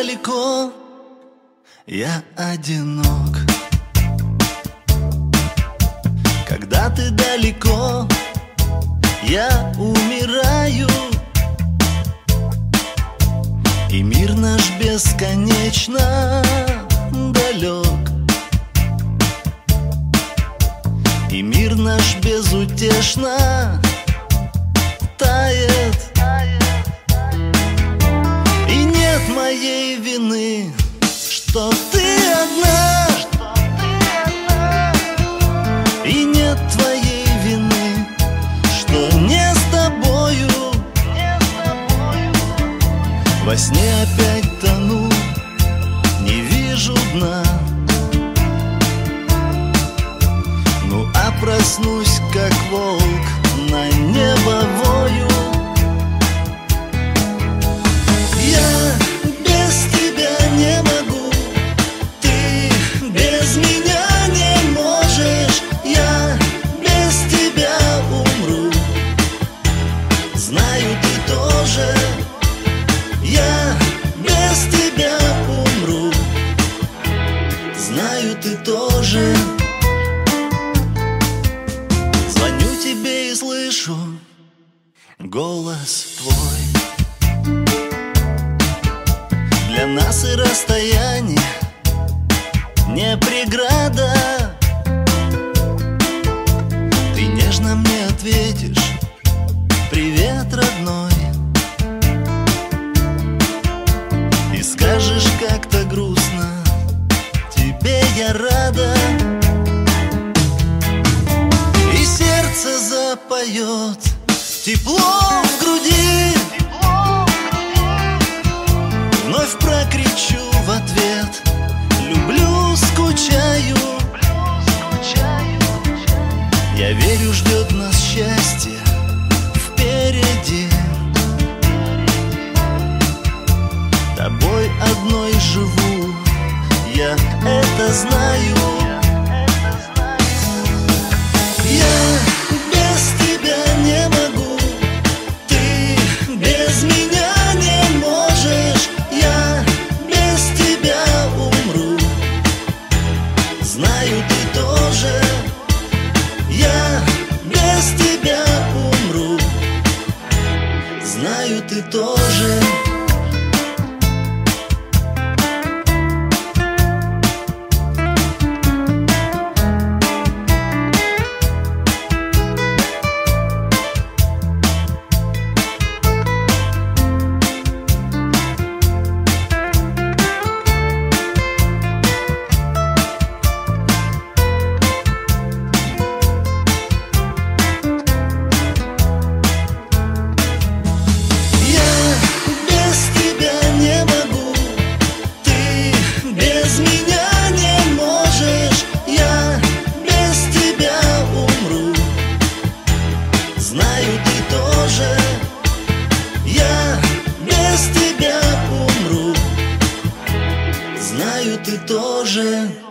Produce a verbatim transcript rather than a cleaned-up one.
далеко, я одинок. Когда ты далеко, я умираю, и мир наш бесконечно далек, и мир наш безутешно тает. И нет моей вины, что ты одна, и нет твоей вины, что не с тобою. Во сне опять тону, не вижу дна. Ну а проснусь, как волк, на небо вою. Я без тебя не могу, ты без меня не можешь. Я без тебя умру, знаю, ты тоже. Я без тебя умру, знаю, ты тоже. Звоню тебе и слышу голос твой. Для нас и расстояние не преграда. Ты нежно мне ответишь: привет, родной. И скажешь как-то грустно: тебе я рада. И сердце запоет тепло в груди. Вновь прокричу в ответ: люблю, скучаю. Я верю, ждет нас счастье впереди. Тобой одной живу, я это знаю. Я без тебя не могу, ты без меня не можешь. Я без тебя умру, знаю, ты тоже. Я без тебя умру, знаю, ты тоже. Знаю, ты тоже. Я без тебя умру, знаю, ты тоже.